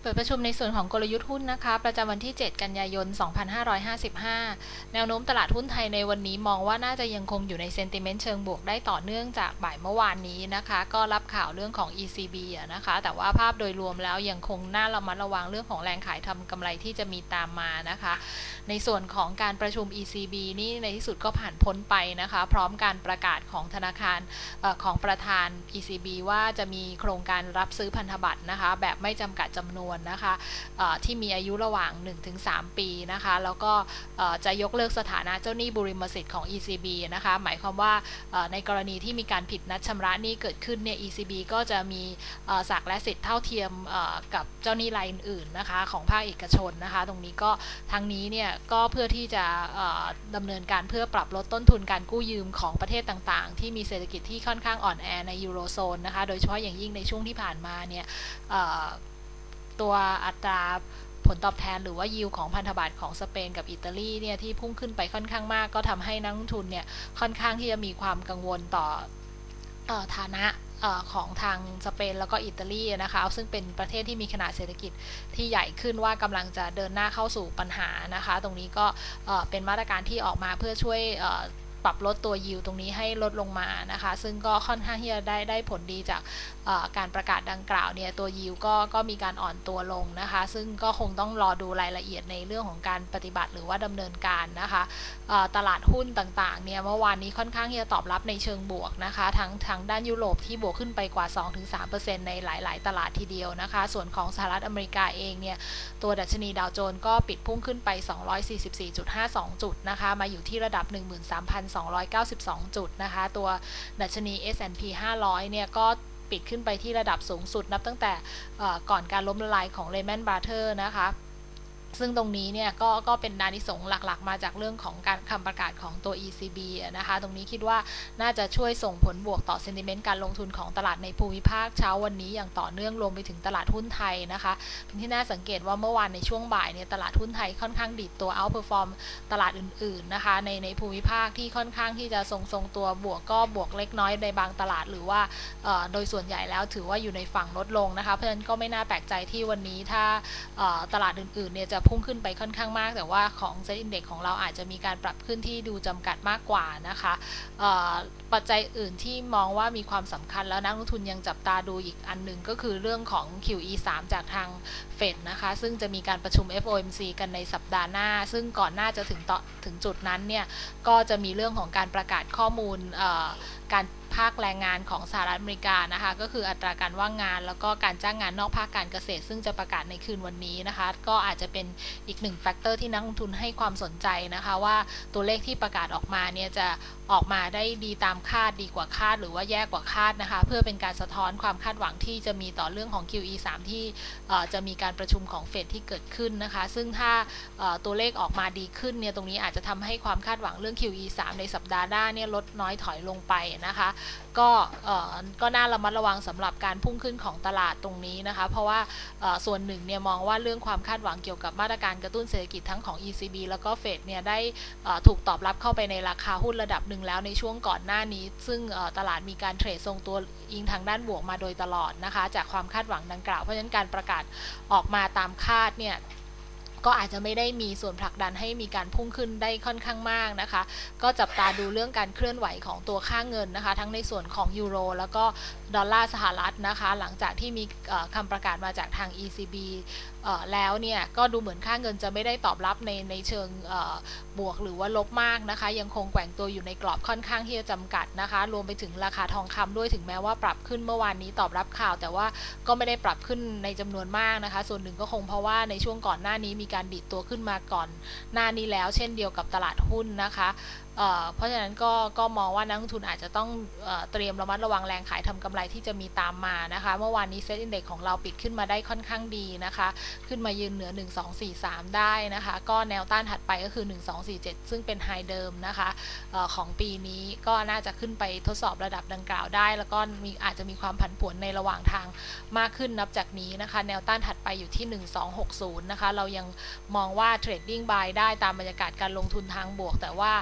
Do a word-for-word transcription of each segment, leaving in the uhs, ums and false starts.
เปิดประชุมในส่วนของกลยุทธ์หุ้นนะคะประจำวันที่เจ็ดกันยายนสองพันห้าร้อยห้าสิบห้าแนวโน้มตลาดหุ้นไทยในวันนี้มองว่าน่าจะยังคงอยู่ในเซนติเมนต์เชิงบวกได้ต่อเนื่องจากบ่ายเมื่อวานนี้นะคะก็รับข่าวเรื่องของ อี ซี บี อะนะคะแต่ว่าภาพโดยรวมแล้วยังคงน่าระมัดระวังเรื่องของแรงขายทำกำไรที่จะมีตามมานะคะในส่วนของการประชุม อี ซี บี นี่ในที่สุดก็ผ่านพ้นไปนะคะพร้อมการประกาศของธนาคารเอ่อของประธาน อี ซี บี ว่าจะมีโครงการรับซื้อพันธบัตรนะคะแบบไม่จำกัดจำนวนนะคะที่มีอายุระหว่าง หนึ่งถึงสาม ปีนะคะแล้วก็จะยกเลิกสถานะเจ้าหนี้บุริมสิทธิ์ของ อี ซี บี นะคะหมายความว่าในกรณีที่มีการผิดนัดชำระหนี้เกิดขึ้นเนี่ย อี ซี บี ก็จะมีศักดิ์และสิทธิ์เท่าเทียมกับเจ้าหนี้รายอื่นๆนะคะของภาคเอกชนนะคะตรงนี้ก็ทั้งนี้เนี่ยก็เพื่อที่จะดำเนินการเพื่อปรับลดต้นทุนการกู้ยืมของประเทศต่างๆที่มีเศรษฐกิจที่ค่อนข้างอ่อนแอในยูโรโซนนะคะโดยเฉพาะอย่างยิ่งในช่วงที่ผ่านมาเนี่ยตัวอัตราผลตอบแทนหรือว่ายิวของพันธบัตรของสเปนกับอิตาลีเนี่ยที่พุ่งขึ้นไปค่อนข้างมากก็ทำให้นักลงทุนเนี่ยค่อนข้างที่จะมีความกังวลต่อฐานะของทางสเปนแล้วก็อิตาลีนะคะซึ่งเป็นประเทศที่มีขนาดเศรษฐกิจที่ใหญ่ขึ้นว่ากำลังจะเดินหน้าเข้าสู่ปัญหานะคะตรงนี้ก็เป็นมาตรการที่ออกมาเพื่อช่วยปรับลดตัวยิวตรงนี้ให้ลดลงมานะคะซึ่งก็ค่อนข้างที่จะได้ได้ผลดีจากการประกาศดังกล่าวเนี่ยตัวยิวก็ก็มีการอ่อนตัวลงนะคะซึ่งก็คงต้องรอดูรายละเอียดในเรื่องของการปฏิบัติหรือว่าดำเนินการนะคะตลาดหุ้นต่างๆเนี่ยเมื่อวานนี้ค่อนข้างที่จะตอบรับในเชิงบวกนะคะทั้งทางด้านยุโรปที่บวกขึ้นไปกว่า สองถึงสามเปอร์เซ็นต์ ในหลายๆตลาดทีเดียวนะคะส่วนของสหรัฐอเมริกาเองเนี่ยตัวดัชนีดาวโจนส์ก็ปิดพุ่งขึ้นไป สองร้อยสี่สิบสี่จุดห้าสอง จุดนะคะมาอยู่ที่ระดับ หนึ่งหมื่นสามพันสองร้อยเก้าสิบสอง จุดนะคะตัวดัชนี เอส แอนด์ พี ห้าร้อยเนี่ยก็ปิดขึ้นไปที่ระดับสูงสุดนับตั้งแต่ก่อนการล้มละลายของ Lehman Brothers นะคะซึ่งตรงนี้เนี่ยก็ก็เป็นอานิสงส์หลักๆมาจากเรื่องของการคำประกาศของตัว อี ซี บี นะคะตรงนี้คิดว่าน่าจะช่วยส่งผลบวกต่อเซนติเมนต์การลงทุนของตลาดในภูมิภาคเช้าวันนี้อย่างต่อเนื่องรวมไปถึงตลาดหุ้นไทยนะคะเป็นที่น่าสังเกตว่าเมื่อวานในช่วงบ่ายเนี่ยตลาดหุ้นไทยค่อนข้างดีดตัว outperform ตลาดอื่นๆนะคะในในภูมิภาคที่ค่อนข้างที่จะทรงทรงตัวบวกก็บวกเล็กน้อยในบางตลาดหรือว่าโดยส่วนใหญ่แล้วถือว่าอยู่ในฝั่งลดลงนะคะเพราะฉะนั้นก็ไม่น่าแปลกใจที่วันนี้ถ้าตลาดอื่นๆเนี่ยจะพุ่งขึ้นไปค่อนข้างมากแต่ว่าของเซ็ตอินเด็กซ์ของเราอาจจะมีการปรับขึ้นที่ดูจำกัดมากกว่านะคะปัจจัยอื่นที่มองว่ามีความสำคัญแล้วนักลงทุนยังจับตาดูอีกอันหนึ่งก็คือเรื่องของ คิว อี สาม จากทางเฟดนะคะซึ่งจะมีการประชุม เอฟ โอ เอ็ม ซี กันในสัปดาห์หน้าซึ่งก่อนหน้าจะถึงต่อถึงจุดนั้นเนี่ยก็จะมีเรื่องของการประกาศข้อมูลการภาคแรงงานของสหรัฐอเมริกานะคะก็คืออัตราการว่างงานแล้วก็การจ้างงานนอกภาคการเกษตรซึ่งจะประกาศในคืนวันนี้นะคะก็อาจจะเป็นอีกหนึ่งแฟกเตอร์ที่นักลงทุนให้ความสนใจนะคะว่าตัวเลขที่ประกาศออกมาเนี่ยจะออกมาได้ดีตามคาดดีกว่าคาดหรือว่าแย่กว่าคาดนะคะเพื่อเป็นการสะท้อนความคาดหวังที่จะมีต่อเรื่องของ คิว อี สาม ที่จะมีการประชุมของเฟดที่เกิดขึ้นนะคะซึ่งถ้าตัวเลขออกมาดีขึ้นเนี่ยตรงนี้อาจจะทำให้ความคาดหวังเรื่อง คิว อี สาม ในสัปดาห์หน้าเนี่ยลดน้อยถอยลงไปนะคะก็ก็น่าระมัดระวังสำหรับการพุ่งขึ้นของตลาดตรงนี้นะคะเพราะว่าส่วนหนึ่งเนี่ยมองว่าเรื่องความคาดหวังเกี่ยวกับมาตรการกระตุ้นเศรษฐกิจทั้งของ อี ซี บี แล้วก็เฟดเนี่ยได้ถูกตอบรับเข้าไปในราคาหุ้นระดับหนึ่งแล้วในช่วงก่อนหน้านี้ซึ่งตลาดมีการเทรดทรงตัวอิงทางด้านบวกมาโดยตลอดนะคะจากความคาดหวังดังกล่าวเพราะฉะนั้นการประกาศออกมาตามคาดเนี่ยก็อาจจะไม่ได้มีส่วนผลักดันให้มีการพุ่งขึ้นได้ค่อนข้างมากนะคะก็จับตาดูเรื่องการเคลื่อนไหวของตัวค่าเงินนะคะทั้งในส่วนของยูโรแล้วก็ดอลลาร์สหรัฐนะคะหลังจากที่มีคำประกาศมาจากทาง อี ซี บี แล้วเนี่ยก็ดูเหมือนค่าเงินจะไม่ได้ตอบรับในในเชิงบวกหรือว่าลบมากนะคะยังคงแกว่งตัวอยู่ในกรอบค่อนข้างที่จะจำกัดนะคะรวมไปถึงราคาทองคำด้วยถึงแม้ว่าปรับขึ้นเมื่อวานนี้ตอบรับข่าวแต่ว่าก็ไม่ได้ปรับขึ้นในจำนวนมากนะคะส่วนหนึ่งก็คงเพราะว่าในช่วงก่อนหน้านี้มีการดิดตัวขึ้นมาก่อนหน้านี้แล้วเช่นเดียวกับตลาดหุ้นนะคะเเพราะฉะนั้นก็ก็มองว่านักลงทุนอาจจะต้องเอเตรียมระมัดระวังแรงขายทำกำไรที่จะมีตามมานะคะเมื่อวานนี้เซ็ตอินเด็กซ์ของเราปิดขึ้นมาได้ค่อนข้างดีนะคะขึ้นมายืนเหนือหนึ่ง สอง สี่ สามได้นะคะก็แนวต้านถัดไปก็คือหนึ่ง สอง สี่ เจ็ดซึ่งเป็นไฮเดิมนะคะออของปีนี้ก็น่าจะขึ้นไปทดสอบระดับดังกล่าวได้แล้วก็มีอาจจะมีความผันผวนในระหว่างทางมากขึ้นนับจากนี้นะคะแนวต้านถัดไปอยู่ที่หนึ่ง สอง หก ศูนย์นะคะเรายังมองว่าเทรดดิ้งบายได้ตามบรรยากาศการลงทุนทางบวกแต่ว่า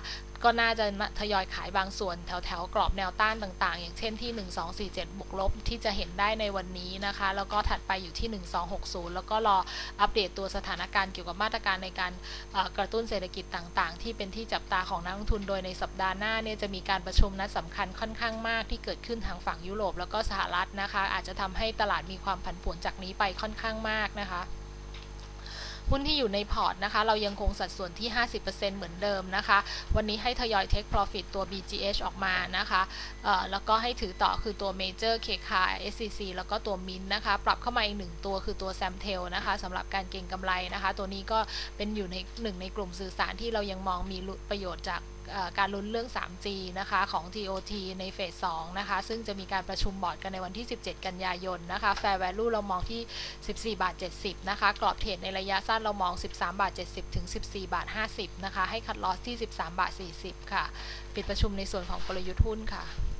ก็น่าจะทยอยขายบางส่วนแถวๆกรอบแนวต้านต่างๆอย่างเช่นที่หนึ่งสองสี่เจ็ดบวกลบที่จะเห็นได้ในวันนี้นะคะแล้วก็ถัดไปอยู่ที่หนึ่งสองหกศูนย์แล้วก็รออัปเดตตัวสถานการณ์เกี่ยวกับมาตรการในการกระตุ้นเศรษฐกิจต่างๆที่เป็นที่จับตาของนักลงทุนโดยในสัปดาห์หน้าเนี่ยจะมีการประชุมนัดสำคัญค่อนข้างมากที่เกิดขึ้นทางฝั่งยุโรปแล้วก็สหรัฐนะคะอาจจะทำให้ตลาดมีความผันผวนจากนี้ไปค่อนข้างมากนะคะหุ้นที่อยู่ในพอร์ตนะคะเรายังคงสัดส่วนที่ ห้าสิบเปอร์เซ็นต์ เหมือนเดิมนะคะวันนี้ให้ทยอย Take Profit ตัว บี จี เอช ออกมานะคะแล้วก็ให้ถือต่อคือตัว Major เค เค เอส ซี ซี แล้วก็ตัว Mint นะคะปรับเข้ามาอีกหนึ่งตัวคือตัว Samtel นะคะสำหรับการเก็งกำไรนะคะตัวนี้ก็เป็นอยู่ในหนึ่งในกลุ่มสื่อสารที่เรายังมองมีประโยชน์จากการลุ้นเรื่อง ทรี จี นะคะของ ที โอ ที ในเฟสสองนะคะซึ่งจะมีการประชุมบอร์ดกันในวันที่สิบเจ็ดกันยายนนะคะ Fair Value เรามองที่สิบสี่บาทเจ็ดสิบนะคะกรอบเทรดในระยะสั้นเรามองสิบสามบาทเจ็ดสิบถึงสิบสี่บาทห้าสิบนะคะให้คัทลอสที่สิบสามบาทสี่สิบค่ะปิดประชุมในส่วนของกลยุทธ์หุ้นค่ะ